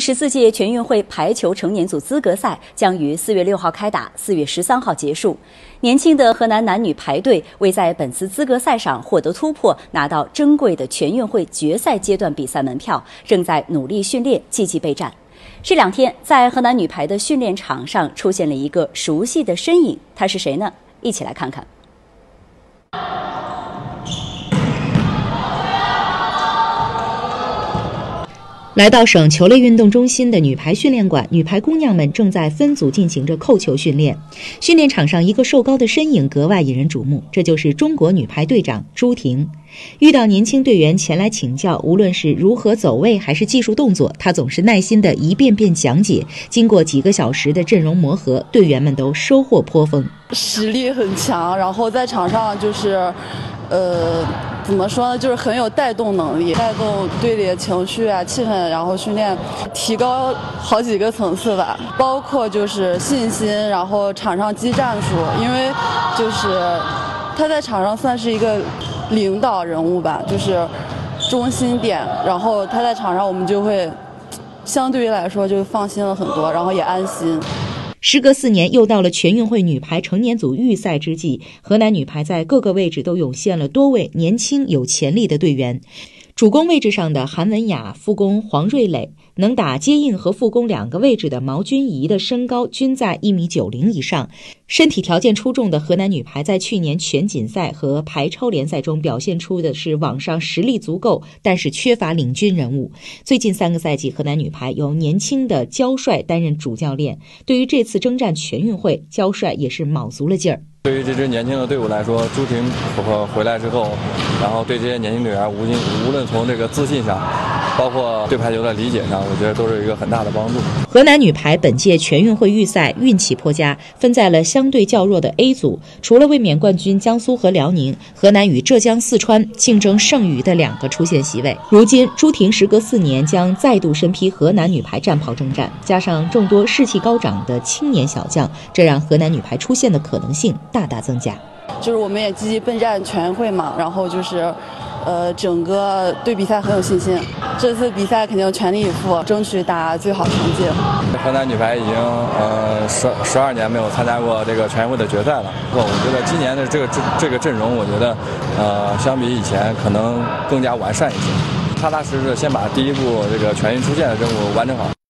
14届全运会排球成年组资格赛将于4月6号开打，4月13号结束。年轻的河南男女排队为在本次资格赛上获得突破，拿到珍贵的全运会决赛阶段比赛门票，正在努力训练，积极备战。这2天，在河南女排的训练场上出现了一个熟悉的身影，他是谁呢？一起来看看。来到省球类运动中心的女排训练馆，女排姑娘们正在分组进行着扣球训练。训练场上一个瘦高的身影格外引人瞩目，这就是中国女排队长朱婷。遇到年轻队员前来请教，无论是如何走位还是技术动作，她总是耐心地一遍遍讲解。经过几个小时的阵容磨合，队员们都收获颇丰。 实力很强，然后在场上就是怎么说呢，就是很有带动能力，带动队里的情绪啊、气氛，然后训练提高好几个层次吧，包括就是信心，然后场上技战术，因为就是他在场上算是一个领导人物吧，就是中心点，然后他在场上我们就会相对于来说就放心了很多，然后也安心。 时隔4年，又到了全运会女排成年组预赛之际，河南女排在各个位置都涌现了多位年轻有潜力的队员。主攻位置上的韩文雅、副攻黄瑞磊，能打接应和副攻2个位置的毛君怡的身高均在1.90米以上。身体条件出众的河南女排在去年全锦赛和排超联赛中表现出的是网上实力足够，但是缺乏领军人物。最近3个赛季，河南女排由年轻的焦帅担任主教练，对于这次征战全运会，焦帅也是卯足了劲儿。 对于这支年轻的队伍来说，朱婷回来之后，然后对这些年轻队员无论从这个自信上，包括对排球的理解上，我觉得都是一个很大的帮助。 河南女排本届全运会预赛运气颇佳，分在了相对较弱的 A 组，除了卫冕冠军江苏和辽宁，河南与浙江、四川竞争剩余的2个出线席位。如今朱婷时隔4年将再度身披河南女排战袍征战，加上众多士气高涨的青年小将，这让河南女排出线的可能性大大增加。 就是我们也积极备战全运会嘛，然后就是整个对比赛很有信心，这次比赛肯定全力以赴，争取打最好成绩。 河南女排已经12年没有参加过这个全运会的决赛了。我觉得今年的这个阵容，我觉得相比以前可能更加完善一些，踏踏实实的先把第一步这个全运出线的任务完成好。